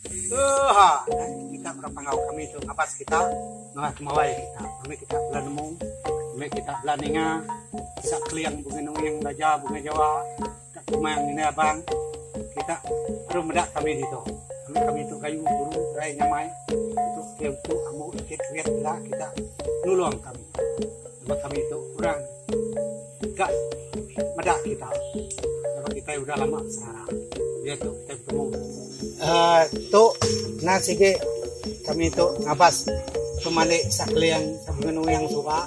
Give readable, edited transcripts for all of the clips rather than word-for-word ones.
Kita berpangau kami itu ngapas kita nggak kemawai kita belah nemung kita belah ninga bisa kliang bunga yang raja bunga Jawa tak cuma yang ini abang kita baru medak kami itu itu kayu buru rai nyamai itu kamu lihat lah kita nulung kami sebab kami itu kurang gak medak kita sebab kita udah lama sekarang dia tuh kita ketemu tuh sige kami itu ngabas pemalik sakliang sabungenu yang suka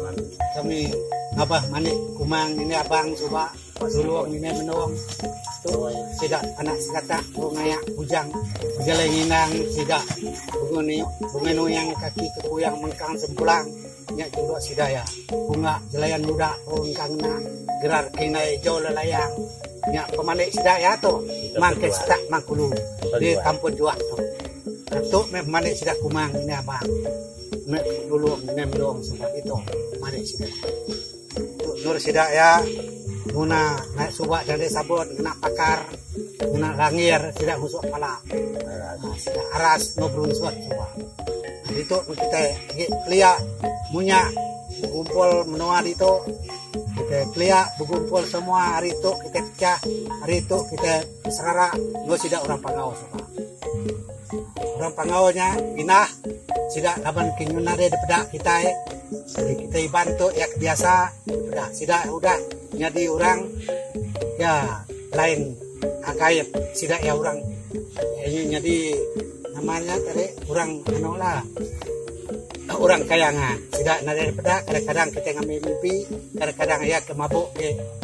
kami ngabah manik kumang ini abang suka sulung ini menuang tuh tidak anak sekata ngayak bujang jalenginang tidak bungenu yang kaki kekuyang mengkang sempulang nya juga sidaya bunga jelayan muda pungkangna gerar kinai jauh lelayang nya pemalik sidaya tuh mangke setak mangkulu di kampung juak tuh itu memang sidak kumang ini abang dulu menuang sebab itu manik sidak nur sidak ya guna naik subak dari sabun kena pakar kena langir sidak musuk kepala sidak aras ngobrol suat coba itu kita lihat punya kumpul menua itu kita lihat berkumpul semua hari itu kita pecah hari itu kita serara nggak sidak orang pangau semua orang pangaunya inah sidak kapan kinyuna de pedak kita jadi kita bantu ya kebiasa pedak sidak udah jadi orang ya lain angkait sidak ya orang jadi namanya tadi orang lah orang kayangan sidak nade pedak kadang-kadang kita ngambil mimpi kadang-kadang ya kemabuk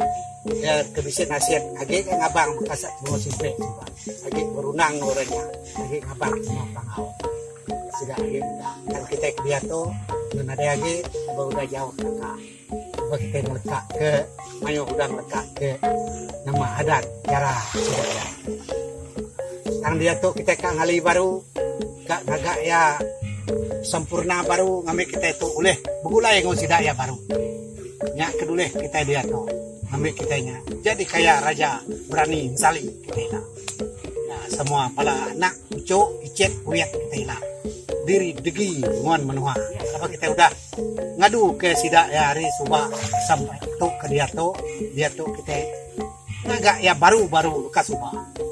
ya kebisin nasihat agi kan abang kasak mau simpe coba agi berunang orangnya agi ngabang semua pangau sudah agi dan kita dia tuh dengan ada agi baru udah jauh kakak coba kita melekat ke mayo udah melekat ke nama adat cara sudah ya sekarang dia tuh kita kan ngali baru gak ya sempurna baru ngambil kita itu oleh begulai yang sudah ya baru nyak keduleh kita dia tuh ambil kitanya jadi kayak raja berani sali kita nah, semua pala anak cucu icet uyat kita diri degi muan menua apa kita udah ngadu ke sidak ya hari suba sampai tuh ke dia tuh kita agak ya baru luka suba